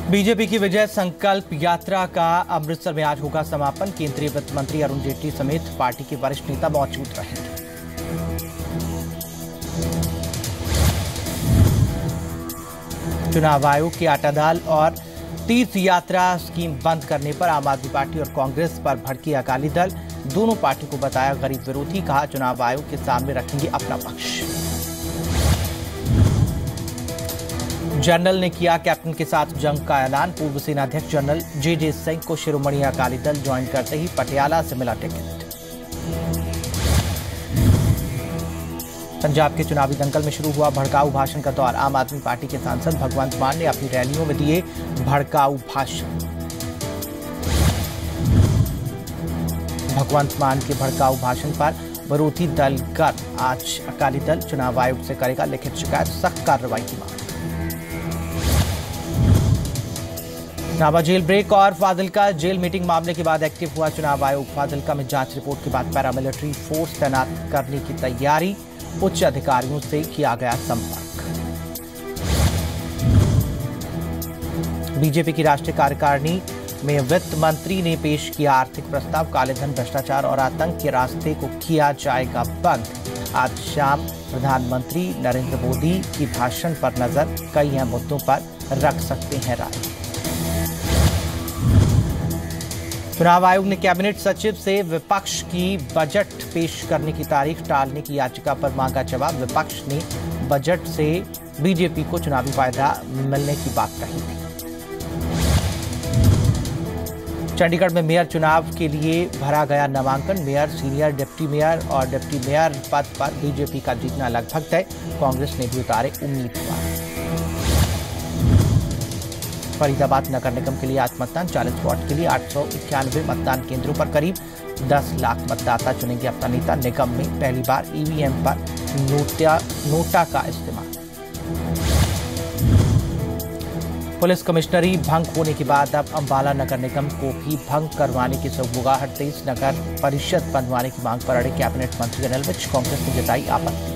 BJP की विजय संकल्प यात्रा का अमृतसर में आज होगा समापन। केंद्रीय वित्त मंत्री अरुण जेटली समेत पार्टी के वरिष्ठ नेता मौजूद रहेंगे। चुनाव आयोग की आटादाल और तीर्थ यात्रा स्कीम बंद करने पर आम आदमी पार्टी और कांग्रेस पर भड़की अकाली दल। दोनों पार्टियों को बताया गरीब विरोधी, कहा चुनाव आयोग के सामने रखेंगे अपना पक्ष। जनरल ने किया कैप्टन के साथ जंग का ऐलान। पूर्व सेनाध्यक्ष जनरल जे सिंह को शिरोमणि अकाली दल ज्वाइन करते ही पटियाला से मिला टिकट। पंजाब के चुनावी दंगल में शुरू हुआ भड़काऊ भाषण का दौर। आम आदमी पार्टी के सांसद भगवंत मान ने अपनी रैलियों में दिए भड़काऊ भाषण। भगवंत मान के भड़काऊ भाषण पर विरोधी दल गर्म। आज अकाली दल चुनाव आयोग से करेगा लिखित शिकायत, सख्त कार्रवाई की मांग। नाभा जेल ब्रेक और फाजिल्का जेल मीटिंग मामले के बाद एक्टिव हुआ चुनाव आयोग। फाजिल्का में जांच रिपोर्ट के बाद पैरामिलिट्री फोर्स तैनात करने की तैयारी। उच्च अधिकारियों से किया गया संपर्क। बीजेपी की राष्ट्रीय कार्यकारिणी में वित्त मंत्री ने पेश किया आर्थिक प्रस्ताव। कालेधन, भ्रष्टाचार और आतंक के रास्ते को किया जाएगा बंद। आज शाम प्रधानमंत्री नरेंद्र मोदी की भाषण पर नजर। कई अहम मुद्दों पर रख सकते हैं राय। चुनाव आयोग ने कैबिनेट सचिव से विपक्ष की बजट पेश करने की तारीख टालने की याचिका पर मांगा जवाब। विपक्ष ने बजट से बीजेपी को चुनावी फायदा मिलने की बात कही थी। चंडीगढ़ में मेयर चुनाव के लिए भरा गया नामांकन। मेयर, सीनियर डिप्टी मेयर और डिप्टी मेयर पद पर बीजेपी का जीतना लगभग तय। कांग्रेस ने भी उतारे उम्मीदवार। फरीदाबाद नगर निगम के लिए आज मतदान। 40 वार्ड के लिए 891 मतदान केंद्रों पर करीब 10 लाख मतदाता चुनेंगे अपना नेता। निगम में पहली बार ईवीएम पर नोटा का इस्तेमाल। पुलिस कमिश्नरी भंग होने के बाद अब अंबाला नगर निगम को भी भंग करवाने की सोगबुगाहट। 23 नगर परिषद बनवाने की मांग पर अड़े कैबिनेट मंत्री अनिल विज। कांग्रेस ने जताई आपत्ति।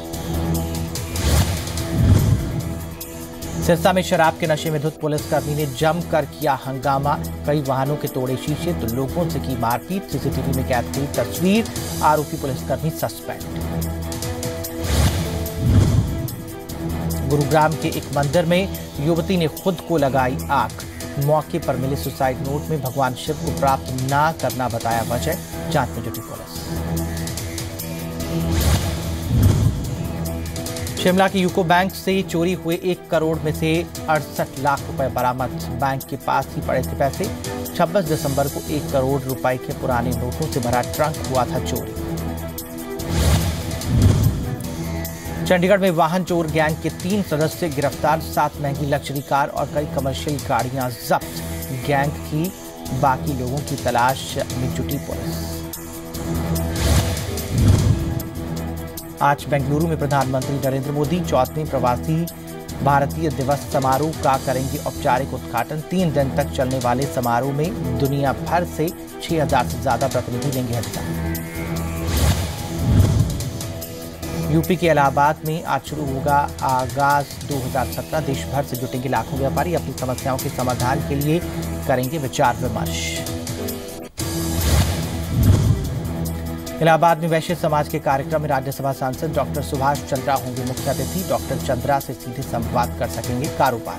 सिरसा में शराब के नशे में धुत पुलिसकर्मी ने जमकर किया हंगामा। कई वाहनों के तोड़े शीशे तो लोगों से की मारपीट। सीसीटीवी में कैद हुई तस्वीर। आरोपी पुलिसकर्मी सस्पेंड। गुरुग्राम के एक मंदिर में युवती ने खुद को लगाई आग। मौके पर मिले सुसाइड नोट में भगवान शिव को प्राप्त न करना बताया वजह। जांच में जुटी पुलिस। शिमला के यूको बैंक से चोरी हुए 1 करोड़ में से 68 लाख रुपए बरामद। बैंक के पास ही पड़े थे पैसे। 26 दिसंबर को 1 करोड़ रुपए के पुराने नोटों से भरा ट्रंक हुआ था चोरी। चंडीगढ़ में वाहन चोर गैंग के 3 सदस्य गिरफ्तार। 7 महंगी लग्जरी कार और कई कमर्शियल गाड़ियां जब्त। गैंग की बाकी लोगों की तलाश में जुटी पुलिस। आज बेंगलुरु में प्रधानमंत्री नरेंद्र मोदी 4वें प्रवासी भारतीय दिवस समारोह का करेंगे औपचारिक उद्घाटन। 3 दिन तक चलने वाले समारोह में दुनिया भर से 6000 से ज्यादा प्रतिनिधि लेंगे हिस्सा। यूपी के इलाहाबाद में आज शुरू होगा आगाज 2017। देश भर से जुटेंगे लाखों व्यापारी। अपनी समस्याओं के समाधान के लिए करेंगे विचार विमर्श। इलाहाबाद में वैश्य समाज के कार्यक्रम में राज्यसभा सांसद डॉक्टर सुभाष चंद्रा होंगे मुख्य अतिथि। डॉक्टर चंद्रा से सीधे संवाद कर सकेंगे कारोबार।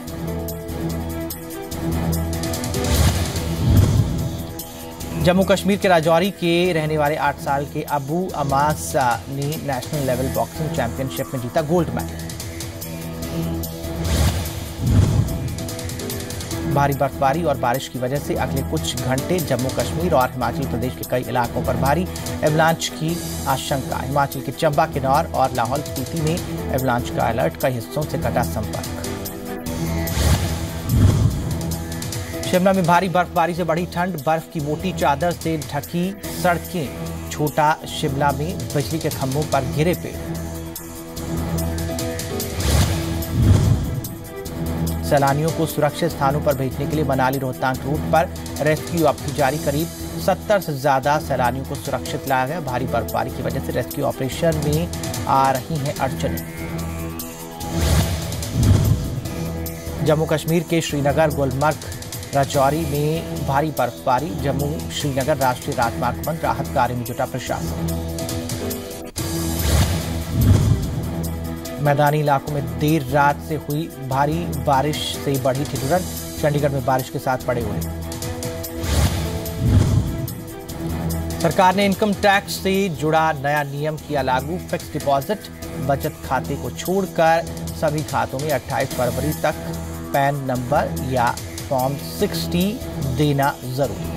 जम्मू कश्मीर के राजौरी के रहने वाले 8 साल के अबू अमास ने नेशनल लेवल बॉक्सिंग चैंपियनशिप में जीता गोल्ड मेडल। भारी बर्फबारी और बारिश की वजह से अगले कुछ घंटे जम्मू कश्मीर और हिमाचल प्रदेश के कई इलाकों पर भारी एवलांच की आशंका। हिमाचल के चंबा, किन्नौर और लाहौल स्पीति में एवलांच का अलर्ट। कई हिस्सों से कटा संपर्क। शिमला में भारी बर्फबारी से बढ़ी ठंड। बर्फ की मोटी चादर से ढकी सड़कें। छोटा शिमला में बिजली के खंभों पर गिरे पेड़। सैलानियों को सुरक्षित स्थानों पर भेजने के लिए मनाली रोहतांग रूट पर रेस्क्यू अभियान जारी। करीब 70 से ज्यादा सैलानियों को सुरक्षित लाया गया। भारी बर्फबारी की वजह से रेस्क्यू ऑपरेशन में आ रही हैं अड़चनें। जम्मू कश्मीर के श्रीनगर, गुलमर्ग, राजौरी में भारी बर्फबारी। जम्मू श्रीनगर राष्ट्रीय राजमार्ग बंद, राहत कार्य में जुटा प्रशासन। मैदानी इलाकों में देर रात से हुई भारी बारिश से बढ़ी ठिठुरन। चंडीगढ़ में बारिश के साथ पड़े ओले। सरकार ने इनकम टैक्स से जुड़ा नया नियम किया लागू। फिक्स डिपॉजिट बचत खाते को छोड़कर सभी खातों में 28 फरवरी तक पैन नंबर या फॉर्म 60 देना जरूरी।